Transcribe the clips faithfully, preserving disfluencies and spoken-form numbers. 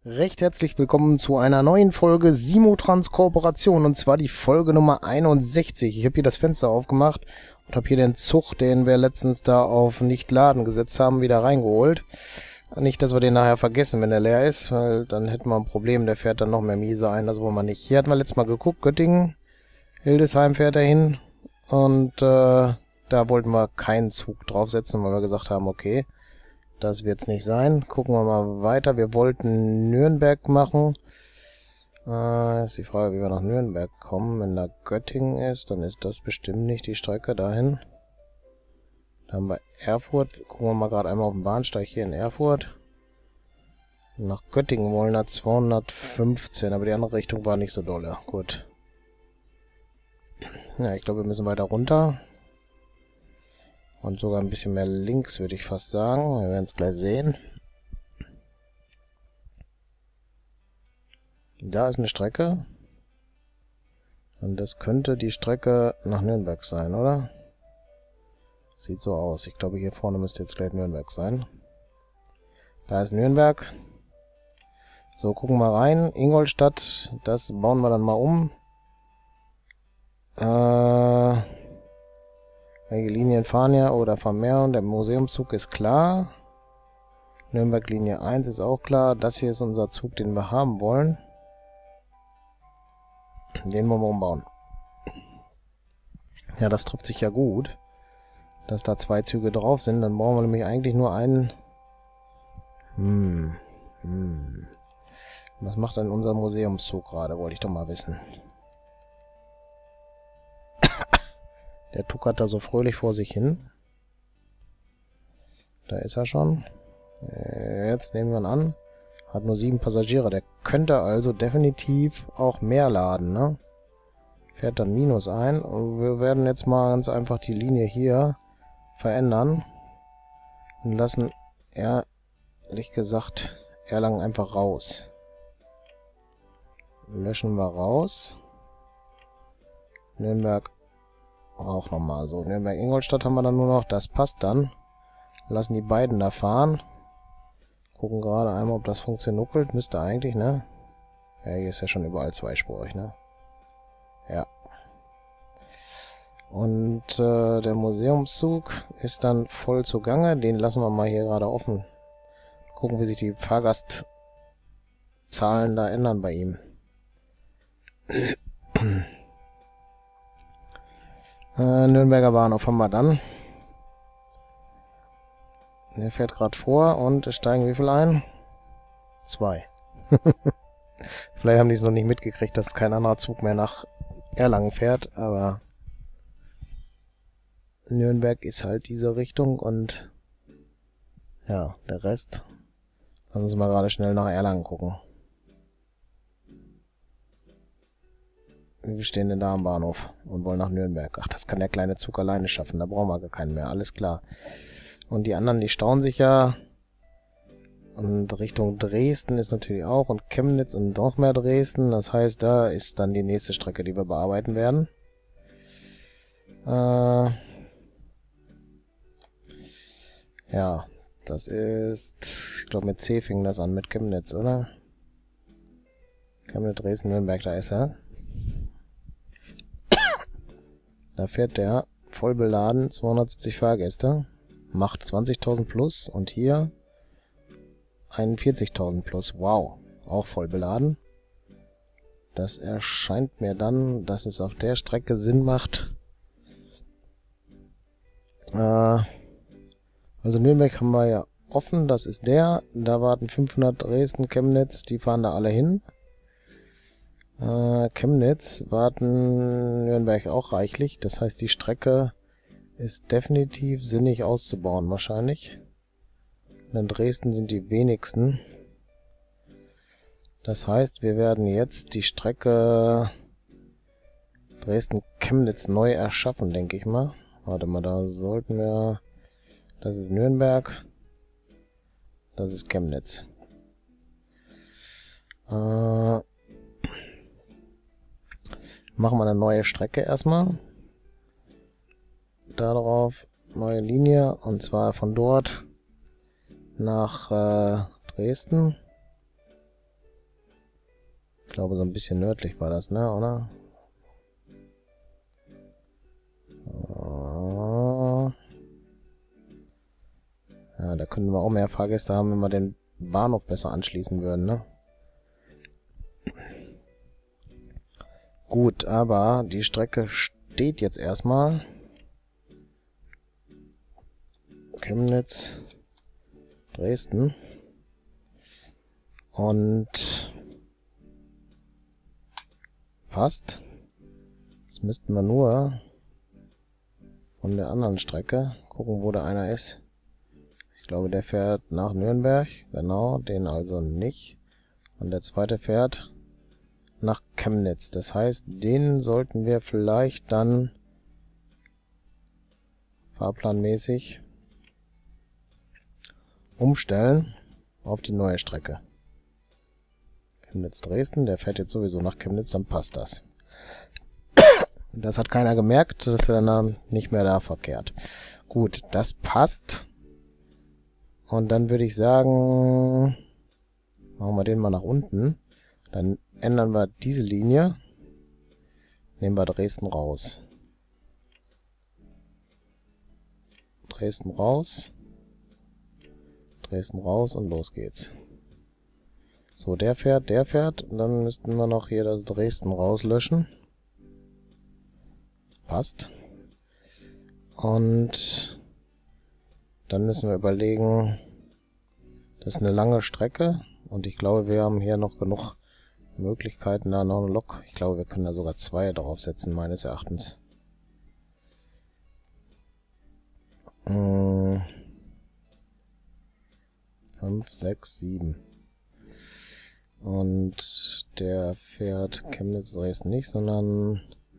Recht herzlich willkommen zu einer neuen Folge Simotrans Kooperation, und zwar die Folge Nummer einundsechzig. Ich habe hier das Fenster aufgemacht und habe hier den Zug, den wir letztens da auf nicht laden gesetzt haben, wieder reingeholt. Nicht, dass wir den nachher vergessen, wenn der leer ist, weil dann hätten wir ein Problem, der fährt dann noch mehr miese ein, das wollen wir nicht. Hier hatten wir letztes Mal geguckt, Göttingen, Hildesheim fährt er hin, und äh, da wollten wir keinen Zug draufsetzen, weil wir gesagt haben, okay, das wird's nicht sein. Gucken wir mal weiter. Wir wollten Nürnberg machen. Äh, ist die Frage, wie wir nach Nürnberg kommen. Wenn da Göttingen ist, dann ist das bestimmt nicht die Strecke dahin. Da haben wir Erfurt. Gucken wir mal gerade einmal auf den Bahnsteig hier in Erfurt. Nach Göttingen wollen wir zweihundertfünfzehn, aber die andere Richtung war nicht so dolle. Gut. Ja, ich glaube, wir müssen weiter runter. Und sogar ein bisschen mehr links, würde ich fast sagen. Wir werden es gleich sehen. Da ist eine Strecke. Und das könnte die Strecke nach Nürnberg sein, oder? Sieht so aus. Ich glaube, hier vorne müsste jetzt gleich Nürnberg sein. Da ist Nürnberg. So, gucken wir rein. Ingolstadt, das bauen wir dann mal um. Äh... Welche Linien fahren ja oder fahren mehr? Und der Museumszug ist klar. Nürnberg Linie eins ist auch klar. Das hier ist unser Zug, den wir haben wollen. Den wollen wir umbauen. Ja, das trifft sich ja gut, dass da zwei Züge drauf sind. Dann brauchen wir nämlich eigentlich nur einen... Hm. Hm. Was macht denn unser Museumszug gerade? Wollte ich doch mal wissen. Der tuckert da so fröhlich vor sich hin. Da ist er schon. Jetzt nehmen wir ihn an. Hat nur sieben Passagiere. Der könnte also definitiv auch mehr laden, ne? Fährt dann Minus ein. Und wir werden jetzt mal ganz einfach die Linie hier verändern. Und lassen, ehrlich gesagt, Erlangen einfach raus. Löschen wir raus. Nürnberg auch nochmal so. Nürnberg-Ingolstadt haben wir dann nur noch. Das passt dann. Lassen die beiden da fahren. Gucken gerade einmal, ob das funktioniert. Müsste eigentlich, ne? Ja, hier ist ja schon überall zweispurig, ne? Ja. Und äh, der Museumszug ist dann voll zugange. Den lassen wir mal hier gerade offen. Gucken, wie sich die Fahrgastzahlen da ändern bei ihm. Äh, Nürnberger Bahnhof haben wir dann. Der fährt gerade vor und es steigen wie viel ein? Zwei. Vielleicht haben die es noch nicht mitgekriegt, dass kein anderer Zug mehr nach Erlangen fährt, aber Nürnberg ist halt diese Richtung und ja, der Rest. Lassen Sie mal gerade schnell nach Erlangen gucken. Wir stehen denn da am Bahnhof und wollen nach Nürnberg. Ach, das kann der kleine Zug alleine schaffen. Da brauchen wir gar keinen mehr. Alles klar. Und die anderen, die stauen sich ja. Und Richtung Dresden ist natürlich auch. Und Chemnitz und noch mehr Dresden. Das heißt, da ist dann die nächste Strecke, die wir bearbeiten werden. Äh ja, das ist... Ich glaube, mit C fing das an, mit Chemnitz, oder? Chemnitz, Dresden, Nürnberg, da ist er. Da fährt der voll beladen, zweihundertsiebzig Fahrgäste, macht zwanzigtausend plus und hier einundvierzigtausend plus. Wow, auch voll beladen. Das erscheint mir dann, dass es auf der Strecke Sinn macht. Äh, also Nürnberg haben wir ja offen, das ist der. Da warten fünfhundert Dresden, Chemnitz, die fahren da alle hin. Äh, Chemnitz warten Nürnberg auch reichlich. Das heißt, die Strecke ist definitiv sinnig auszubauen wahrscheinlich. Und in Dresden sind die wenigsten. Das heißt, wir werden jetzt die Strecke Dresden-Chemnitz neu erschaffen, denke ich mal. Warte mal, da sollten wir... Das ist Nürnberg. Das ist Chemnitz. Äh... Machen wir eine neue Strecke erstmal. Darauf neue Linie, und zwar von dort nach äh, Dresden. glaube, so ein bisschen nördlich war das, ne, oder? Ja, da könnten wir auch mehr Fahrgäste haben, wenn wir den Bahnhof besser anschließen würden, ne? Gut, aber die Strecke steht jetzt erstmal. Chemnitz, Dresden. Und passt. Jetzt müssten wir nur von der anderen Strecke gucken, wo da einer ist. Ich glaube, der fährt nach Nürnberg. Genau, den also nicht. Und der zweite fährt nach Chemnitz. Das heißt, den sollten wir vielleicht dann fahrplanmäßig umstellen auf die neue Strecke. Chemnitz-Dresden, der fährt jetzt sowieso nach Chemnitz, dann passt das. Das hat keiner gemerkt, dass er dann nicht mehr da verkehrt. Gut, das passt. Und dann würde ich sagen, machen wir den mal nach unten. Dann ändern wir diese Linie. Nehmen wir Dresden raus. Dresden raus. Dresden raus und los geht's. So, der fährt, der fährt. Und dann müssten wir noch hier das Dresden rauslöschen. Passt. Und dann müssen wir überlegen, das ist eine lange Strecke. Und ich glaube, wir haben hier noch genug Möglichkeiten, da noch eine Lok. Ich glaube, wir können da sogar zwei draufsetzen, meines Erachtens. Hm. fünf, sechs, sieben. Und der fährt Chemnitz-Dresden nicht, sondern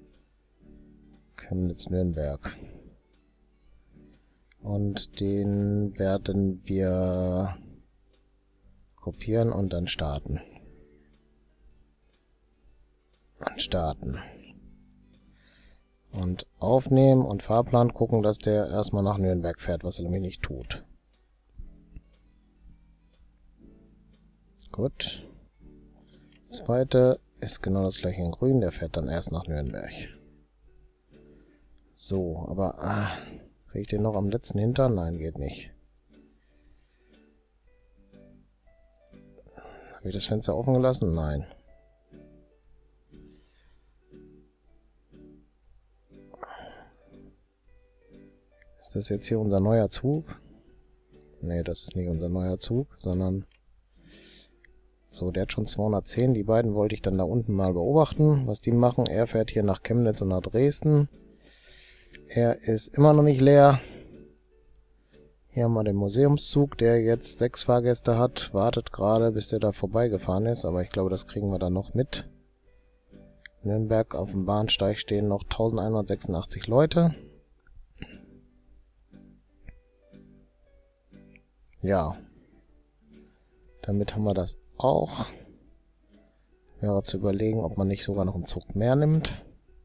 Chemnitz-Nürnberg. Und den werden wir kopieren und dann starten. Und starten. Und aufnehmen und Fahrplan gucken, dass der erstmal nach Nürnberg fährt, was er nämlich nicht tut. Gut. Zweite ist genau das gleiche in grün, der fährt dann erst nach Nürnberg. So, aber ah, kriege ich den noch am letzten Hintern? Nein, geht nicht. Habe ich das Fenster offen gelassen? Nein. Ist das jetzt hier unser neuer Zug? Ne, das ist nicht unser neuer Zug, sondern... So, der hat schon zweihundertzehn. Die beiden wollte ich dann da unten mal beobachten, was die machen. Er fährt hier nach Chemnitz und nach Dresden. Er ist immer noch nicht leer. Hier haben wir den Museumszug, der jetzt sechs Fahrgäste hat. Wartet gerade, bis der da vorbeigefahren ist. Aber ich glaube, das kriegen wir dann noch mit. In Nürnberg auf dem Bahnsteig stehen noch eintausendeinhundertsechsundachtzig Leute. Ja. Damit haben wir das auch. Wäre zu überlegen, ob man nicht sogar noch einen Zug mehr nimmt.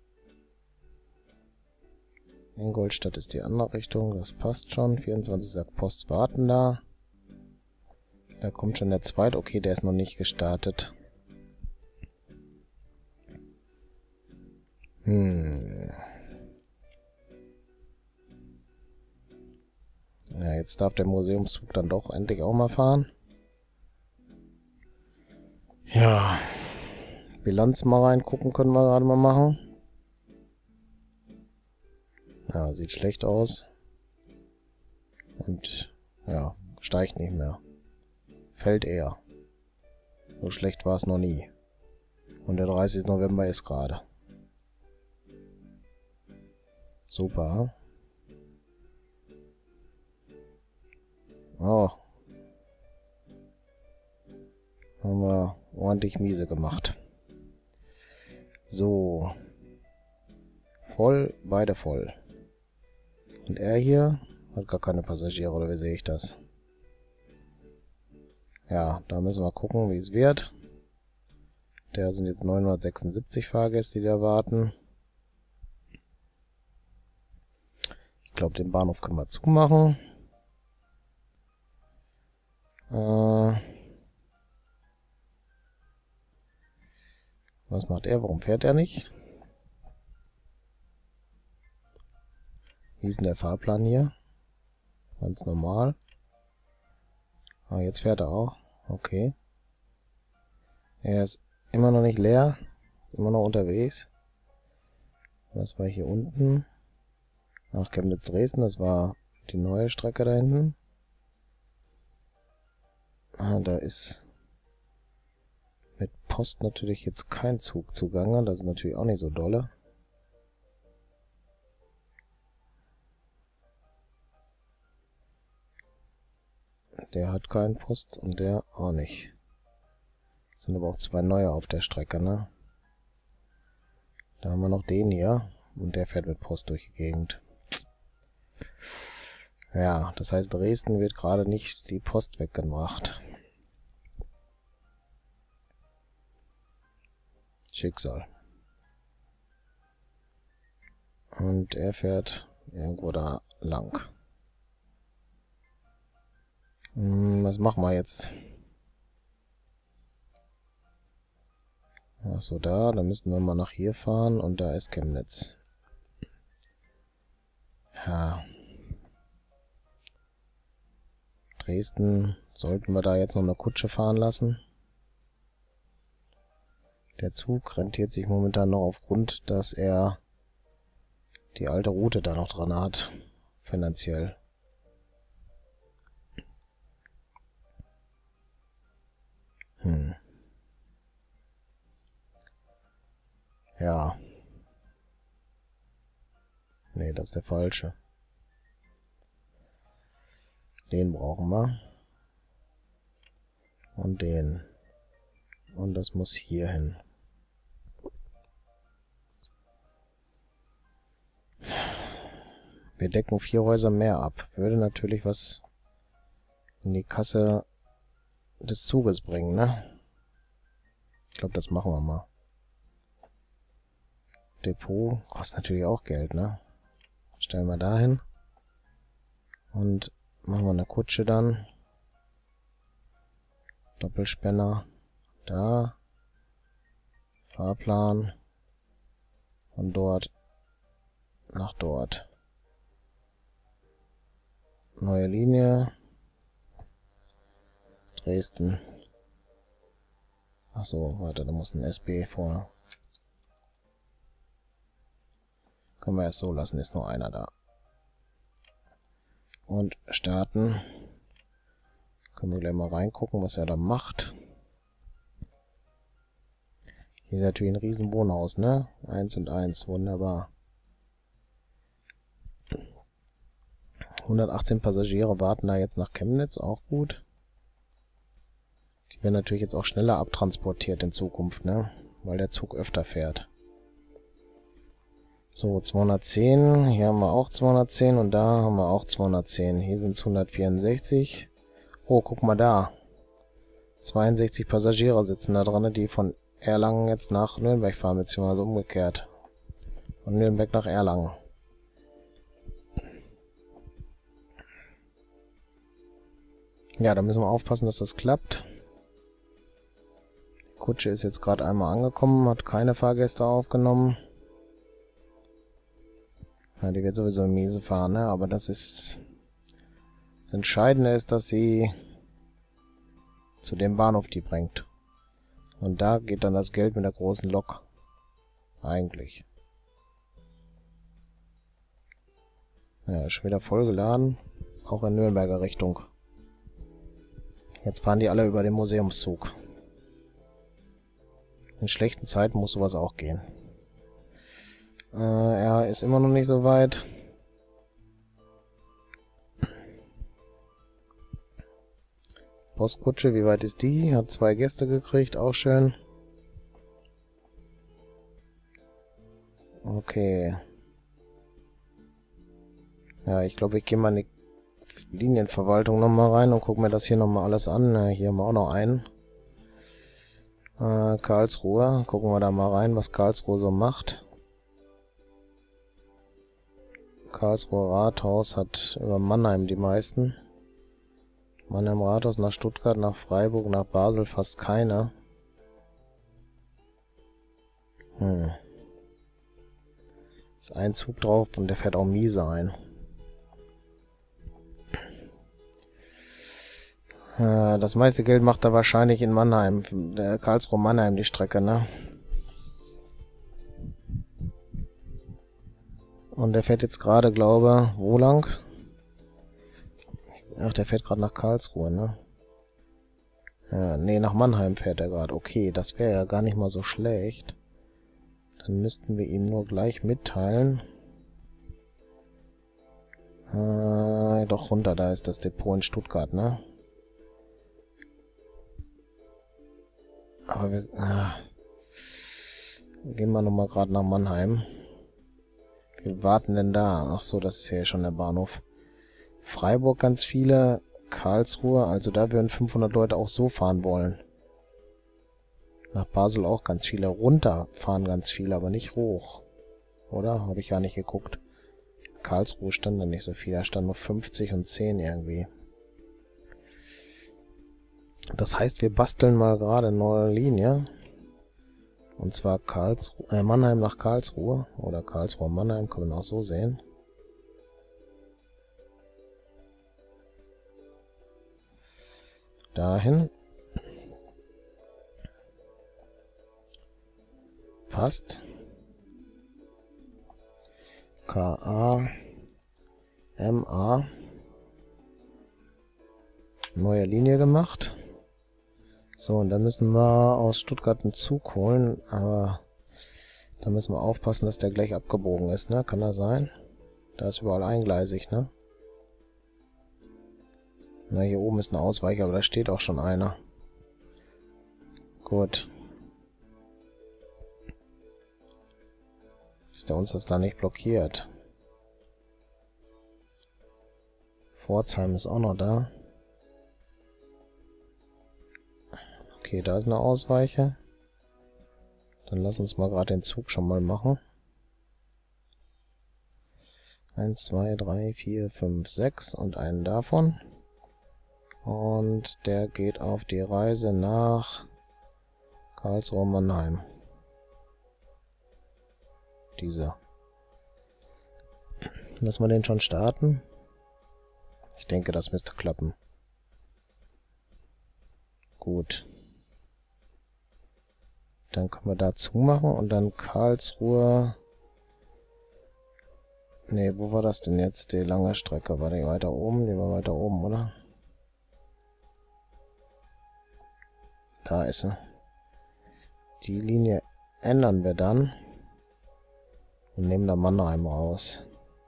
Ingolstadt ist die andere Richtung, das passt schon. vierundzwanzig sagt Post warten da. Da kommt schon der zweite. Okay, der ist noch nicht gestartet. Hm. Ja, jetzt darf der Museumszug dann doch endlich auch mal fahren. Ja, Bilanz mal reingucken können wir gerade mal machen. Ja, sieht schlecht aus. Und ja, steigt nicht mehr. Fällt eher. So schlecht war es noch nie. Und der dreißigste November ist gerade. Super. Oh. Haben wir ordentlich miese gemacht. So. Voll, beide voll. Und er hier hat gar keine Passagiere, oder wie sehe ich das? Ja, da müssen wir gucken, wie es wird. Da sind jetzt neunhundertsechsundsiebzig Fahrgäste, die da warten. Ich glaube, den Bahnhof können wir zumachen. Äh... Was macht er? Warum fährt er nicht? Wie ist denn der Fahrplan hier? Ganz normal. Ah, jetzt fährt er auch. Okay. Er ist immer noch nicht leer. Ist immer noch unterwegs. Was war hier unten? Ach, Chemnitz-Dresden, das war die neue Strecke da hinten. Ah, da ist mit Post natürlich jetzt kein Zug zugange. Das ist natürlich auch nicht so dolle. Der hat keinen Post und der auch nicht. Es sind aber auch zwei neue auf der Strecke, ne? Da haben wir noch den hier. Und der fährt mit Post durch die Gegend. Ja, das heißt, Dresden wird gerade nicht die Post weggebracht. Schicksal. Und er fährt irgendwo da lang. Hm, was machen wir jetzt? Ach so, da, dann müssen wir mal nach hier fahren und da ist Chemnitz. Ja. Dresden, sollten wir da jetzt noch eine Kutsche fahren lassen? Der Zug rentiert sich momentan noch aufgrund, dass er die alte Route da noch dran hat, finanziell. Hm. Ja. Nee, das ist der falsche. Den brauchen wir. Und den. Und das muss hier hin. Wir decken vier Häuser mehr ab. Würde natürlich was in die Kasse des Zuges bringen, ne? Ich glaube, das machen wir mal. Depot kostet natürlich auch Geld, ne? Stellen wir da hin. Und machen wir eine Kutsche dann. Doppelspänner. Da. Fahrplan. Von dort nach dort. Neue Linie. Dresden. Ach so, warte, da muss ein S B vor. Können wir erst so lassen, ist nur einer da. Und starten. Können wir gleich mal reingucken, was er da macht. Hier ist natürlich ein riesen Wohnhaus, ne? Eins und eins, wunderbar. hundertachtzehn Passagiere warten da jetzt nach Chemnitz, auch gut. Die werden natürlich jetzt auch schneller abtransportiert in Zukunft, ne? Weil der Zug öfter fährt. So, zweihundertzehn, hier haben wir auch zweihundertzehn und da haben wir auch zweihundertzehn. Hier sind es hundertvierundsechzig. Oh, guck mal da. zweiundsechzig Passagiere sitzen da dran, die von Erlangen jetzt nach Nürnberg fahren, beziehungsweise umgekehrt. Von Nürnberg nach Erlangen. Ja, da müssen wir aufpassen, dass das klappt. Die Kutsche ist jetzt gerade einmal angekommen, hat keine Fahrgäste aufgenommen. Ja, die wird sowieso miese fahren, ne? Aber das ist... Das Entscheidende ist, dass sie zu dem Bahnhof die bringt. Und da geht dann das Geld mit der großen Lok. Eigentlich. Ja, ist schon wieder voll geladen. Auch in Nürnberger Richtung. Jetzt fahren die alle über den Museumszug. In schlechten Zeiten muss sowas auch gehen. Äh, er ist immer noch nicht so weit. Postkutsche, wie weit ist die? Hat zwei Gäste gekriegt, auch schön. Okay. Ja, ich glaube, ich gehe mal in die Linienverwaltung nochmal rein und gucke mir das hier nochmal alles an. Ja, hier haben wir auch noch einen. Äh, Karlsruhe. Gucken wir da mal rein, was Karlsruhe so macht. Karlsruher Rathaus hat über Mannheim die meisten. Mannheim Rathaus nach Stuttgart, nach Freiburg, nach Basel fast keiner. Hm. Ist ein Zug drauf und der fährt auch miese ein. Äh, das meiste Geld macht er wahrscheinlich in Mannheim. Der Karlsruhe-Mannheim die Strecke, ne? Und der fährt jetzt gerade, glaube wo lang? Ach, der fährt gerade nach Karlsruhe, ne? Ja, nee, nach Mannheim fährt er gerade. Okay, das wäre ja gar nicht mal so schlecht. Dann müssten wir ihm nur gleich mitteilen. Äh, doch runter, da ist das Depot in Stuttgart, ne? Aber wir... Ah, gehen wir nochmal gerade nach Mannheim. Wir warten denn da? Ach so, das ist ja schon der Bahnhof. Freiburg ganz viele, Karlsruhe, also da würden fünfhundert Leute auch so fahren wollen. Nach Basel auch ganz viele. Runter fahren ganz viele, aber nicht hoch. Oder? Habe ich ja nicht geguckt. Karlsruhe stand da nicht so viel, da stand nur fünfzig und zehn irgendwie. Das heißt, wir basteln mal gerade eine neue Linie. Und zwar Karlsruhe, äh, Mannheim nach Karlsruhe. Oder Karlsruhe Mannheim, kann man auch so sehen. Dahin. Passt. K A M A. Neue Linie gemacht. So, und dann müssen wir aus Stuttgart einen Zug holen, aber da müssen wir aufpassen, dass der gleich abgebogen ist, ne? Kann das sein? Da ist überall eingleisig, ne? Na, hier oben ist ein Ausweicher, aber da steht auch schon einer. Gut. Ist der uns das da nicht blockiert? Pforzheim ist auch noch da. Okay, da ist eine Ausweiche. Dann lass uns mal gerade den Zug schon mal machen. eins, zwei, drei, vier, fünf, sechs und einen davon. Und der geht auf die Reise nach Karlsruhe-Mannheim. Dieser. Lassen wir den schon starten? Ich denke, das müsste klappen. Gut. Dann können wir da zumachen und dann Karlsruhe... Ne, wo war das denn jetzt? Die lange Strecke. War die weiter oben? Die war weiter oben, oder? Da ist sie. Die Linie ändern wir dann. Und nehmen da Mannheim raus.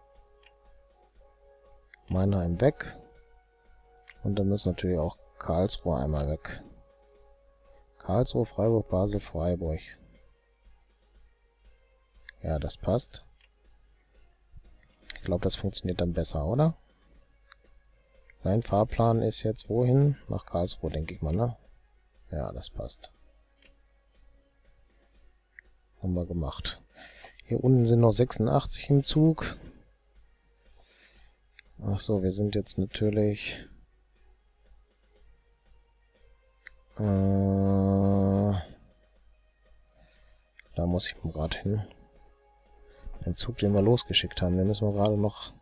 Mannheim weg. Und dann muss natürlich auch Karlsruhe einmal weg. Karlsruhe, Freiburg, Basel, Freiburg. Ja, das passt. Ich glaube, das funktioniert dann besser, oder? Sein Fahrplan ist jetzt wohin? Nach Karlsruhe, denke ich mal, ne? Ja, das passt. Haben wir gemacht. Hier unten sind noch sechsundachtzig im Zug. Ach so, wir sind jetzt natürlich... Äh, da muss ich mal gerade hin. Den Zug, den wir losgeschickt haben, den müssen wir gerade noch...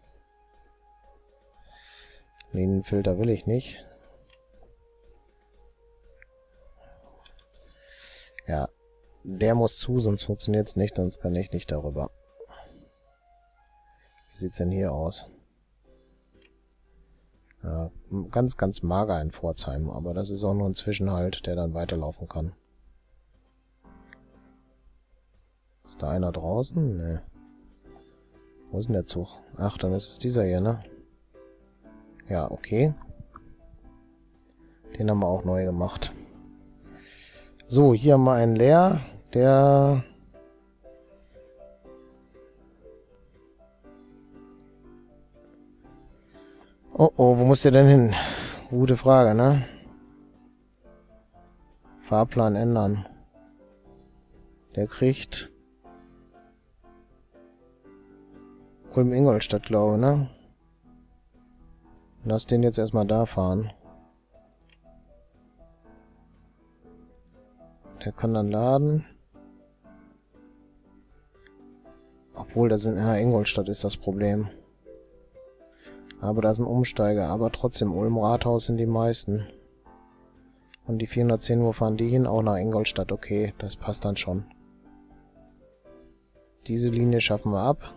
Linienfilter will ich nicht. Ja, der muss zu, sonst funktioniert es nicht, sonst kann ich nicht darüber. Wie sieht's denn hier aus? Ja, ganz, ganz mager in Pforzheim, aber das ist auch nur ein Zwischenhalt, der dann weiterlaufen kann. Ist da einer draußen? Ne. Wo ist denn der Zug? Ach, dann ist es dieser hier, ne? Ja, okay. Den haben wir auch neu gemacht. So, hier haben wir einen leer, der... Oh, oh, wo muss der denn hin? Gute Frage, ne? Fahrplan ändern. Der kriegt... Ulm-Ingolstadt, glaube ich, ne? Lass den jetzt erstmal da fahren. Der kann dann laden. Obwohl, das in ja, Ingolstadt ist das Problem. Aber da sind Umsteiger. Aber trotzdem, Ulm-Rathaus sind die meisten. Und die vierhundertzehn, wo fahren die hin? Auch nach Ingolstadt. Okay, das passt dann schon. Diese Linie schaffen wir ab.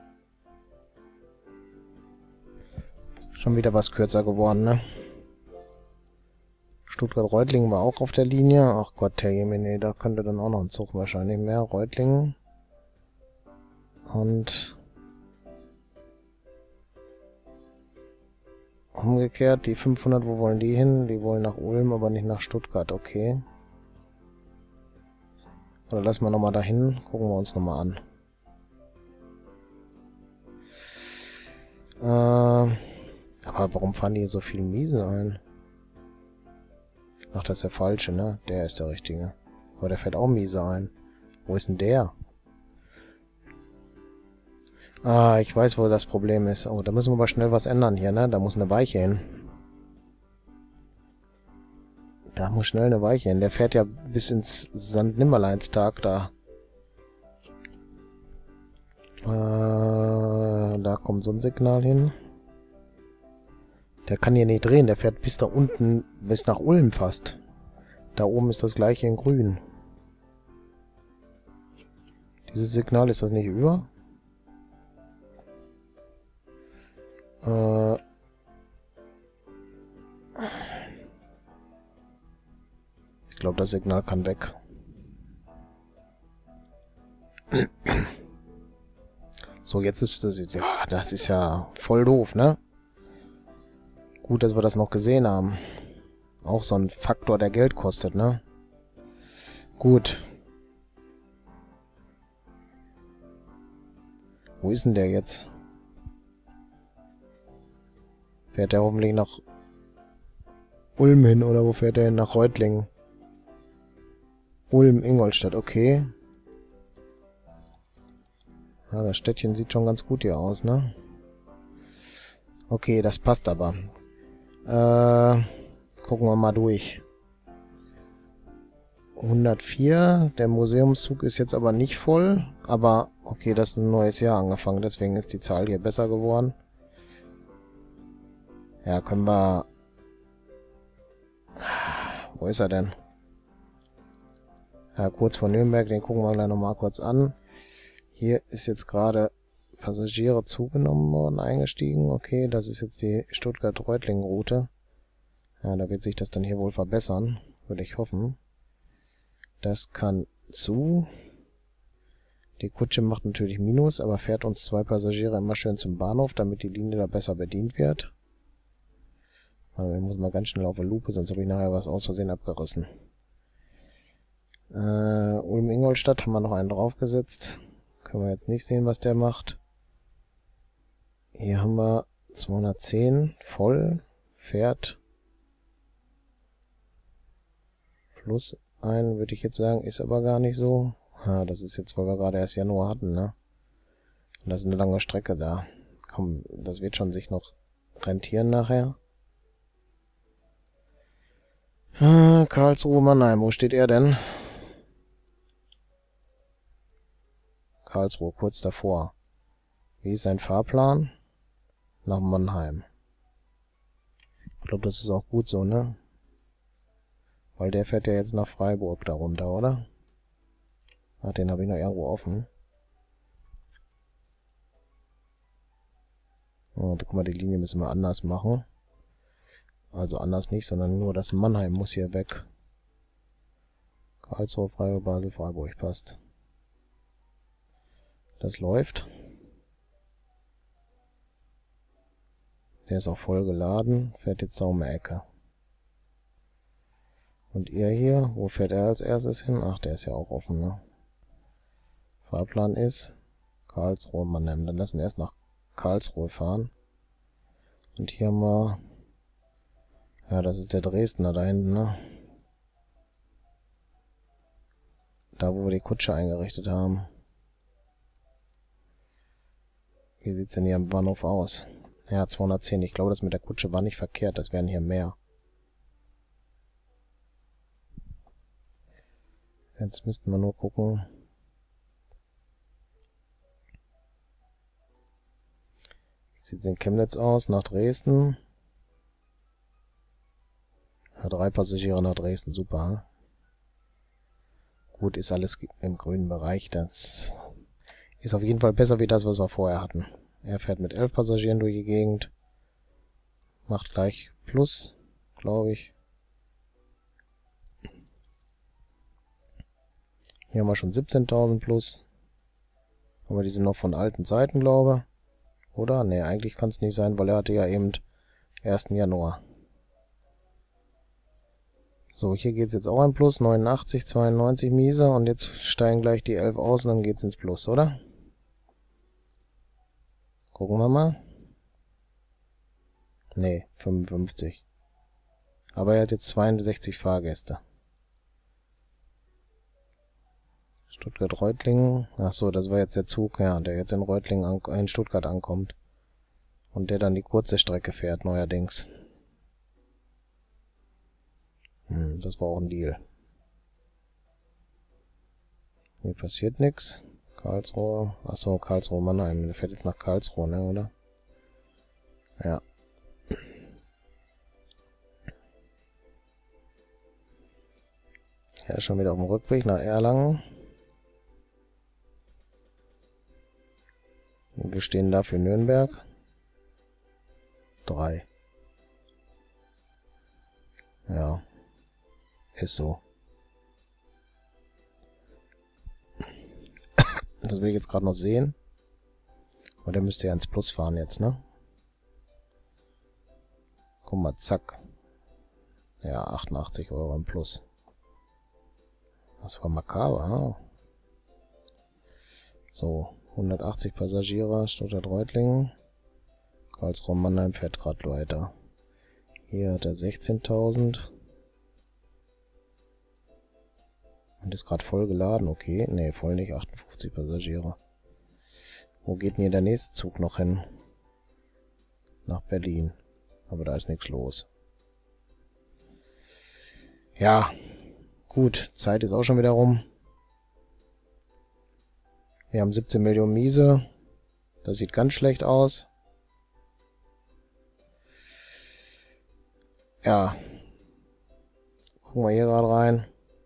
Schon wieder was kürzer geworden, ne? Stuttgart-Reutlingen war auch auf der Linie. Ach Gott, Herr Jemine, da könnte dann auch noch ein Zug wahrscheinlich mehr. Reutlingen. Und umgekehrt, die fünfhundert, wo wollen die hin? Die wollen nach Ulm, aber nicht nach Stuttgart, okay. Oder lassen wir nochmal dahin, gucken wir uns nochmal an. Äh, aber warum fahren die hier so viel Miese ein? Ach, das ist der falsche, ne? Der ist der richtige. Aber der fährt auch miese ein. Wo ist denn der? Ah, ich weiß, wo das Problem ist. Oh, da müssen wir aber schnell was ändern hier, ne? Da muss eine Weiche hin. Da muss schnell eine Weiche hin. Der fährt ja bis ins Sankt Nimmerleinstag da. Äh, da kommt so ein Signal hin. Der kann hier nicht drehen. Der fährt bis da unten, bis nach Ulm fast. Da oben ist das gleiche in grün. Dieses Signal, ist das nicht über? Äh... Ich glaube, das Signal kann weg. So, jetzt ist das... Ja, das ist ja voll doof, ne? Gut, dass wir das noch gesehen haben. Auch so ein Faktor, der Geld kostet, ne? Gut. Wo ist denn der jetzt? Fährt der hoffentlich nach Ulm hin, oder wo fährt der hin? Nach Reutlingen. Ulm, Ingolstadt, okay. Ja, das Städtchen sieht schon ganz gut hier aus, ne? Okay, das passt aber. Äh, gucken wir mal durch. hundertvier, der Museumszug ist jetzt aber nicht voll, aber okay, das ist ein neues Jahr angefangen, deswegen ist die Zahl hier besser geworden. Ja, können wir... Wo ist er denn? Ja, kurz vor Nürnberg, den gucken wir gleich nochmal kurz an. Hier ist jetzt gerade Passagiere zugenommen worden, eingestiegen. Okay, das ist jetzt die Stuttgart-Reutlingen-Route. Ja, da wird sich das dann hier wohl verbessern, würde ich hoffen. Das kann zu. Die Kutsche macht natürlich Minus, aber fährt uns zwei Passagiere immer schön zum Bahnhof, damit die Linie da besser bedient wird. Also ich muss mal ganz schnell auf eine Lupe, sonst habe ich nachher was aus Versehen abgerissen. Äh, Ulm-Ingolstadt haben wir noch einen draufgesetzt. Können wir jetzt nicht sehen, was der macht. Hier haben wir zweihundertzehn voll, fährt plus ein, würde ich jetzt sagen, ist aber gar nicht so. Ah, das ist jetzt, weil wir gerade erst Januar hatten, ne? Und das ist eine lange Strecke da. Komm, das wird schon sich noch rentieren nachher. Ah, Karlsruhe, Mannheim, wo steht er denn? Karlsruhe, kurz davor. Wie ist sein Fahrplan? Nach Mannheim. Ich glaube, das ist auch gut so, ne? Weil der fährt ja jetzt nach Freiburg da runter, oder? Ah, den habe ich noch irgendwo offen. Oh, guck mal, die Linie müssen wir anders machen. Also anders nicht, sondern nur das Mannheim muss hier weg. Karlsruhe, Freiburg, Basel, Freiburg, passt. Das läuft. Der ist auch voll geladen, fährt jetzt da um die Ecke. Und ihr hier, wo fährt er als erstes hin? Ach, der ist ja auch offen, ne? Fahrplan ist Karlsruhe, Mannheim. Dann lassen wir erst nach Karlsruhe fahren. Und hier haben wir... Ja, das ist der Dresdner da hinten, ne? Da, wo wir die Kutsche eingerichtet haben. Wie sieht's denn hier am Bahnhof aus? Ja, zweihundertzehn. Ich glaube, das mit der Kutsche war nicht verkehrt. Das wären hier mehr. Jetzt müssten wir nur gucken. Sieht es in Chemnitz aus, nach Dresden. Ja, drei Passagiere nach Dresden, super. Gut, ist alles im grünen Bereich. Das ist auf jeden Fall besser wie das, was wir vorher hatten. Er fährt mit elf Passagieren durch die Gegend. Macht gleich Plus, glaube ich. Hier haben wir schon siebzehntausend plus. Aber die sind noch von alten Zeiten, glaube ich. Oder? Ne, eigentlich kann es nicht sein, weil er hatte ja eben ersten Januar. So, hier geht es jetzt auch ein Plus. neunundachtzig, zweiundneunzig Mieser. Und jetzt steigen gleich die elf aus und dann geht es ins Plus, oder? Gucken wir mal. Ne, fünfundfünfzig. Aber er hat jetzt zweiundsechzig Fahrgäste. Stuttgart-Reutlingen. Ach so, das war jetzt der Zug, ja, der jetzt in Reutlingen an, in Stuttgart ankommt. Und der dann die kurze Strecke fährt, neuerdings. Hm, das war auch ein Deal. Hier passiert nichts. Karlsruhe. Ach so, Karlsruhe, Mannheim. Der fährt jetzt nach Karlsruhe, ne, oder? Ja. Er ist schon wieder auf dem Rückweg nach Erlangen. Und wir stehen da für Nürnberg. Drei. Ja. Ist so. Das will ich jetzt gerade noch sehen. Aber der müsste ja ins Plus fahren jetzt, ne? Guck mal, zack. Ja, achtundachtzig Euro im Plus. Das war makaber, ha? So, hundertachtzig Passagiere, Stuttgart-Reutlingen. Karlsruhe-Mannheim fährt gerade weiter. Hier hat er sechzehntausend. Und ist gerade voll geladen, okay. Ne, voll nicht, achtundfünfzig Passagiere. Wo geht denn hier der nächste Zug noch hin? Nach Berlin. Aber da ist nichts los. Ja, gut, Zeit ist auch schon wieder rum. Wir haben siebzehn Millionen Miese. Das sieht ganz schlecht aus. Ja. Gucken wir hier gerade rein.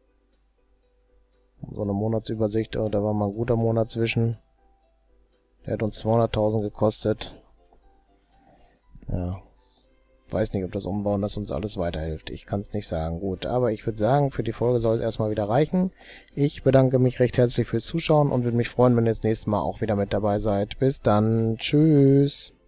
So eine Monatsübersicht, oh, da war mal ein guter Monat zwischen. Der hat uns zweihunderttausend gekostet. Ja, weiß nicht, ob das Umbauen das uns alles weiterhilft. Ich kann es nicht sagen. Gut, aber ich würde sagen, für die Folge soll es erstmal wieder reichen. Ich bedanke mich recht herzlich fürs Zuschauen und würde mich freuen, wenn ihr das nächste Mal auch wieder mit dabei seid. Bis dann. Tschüss.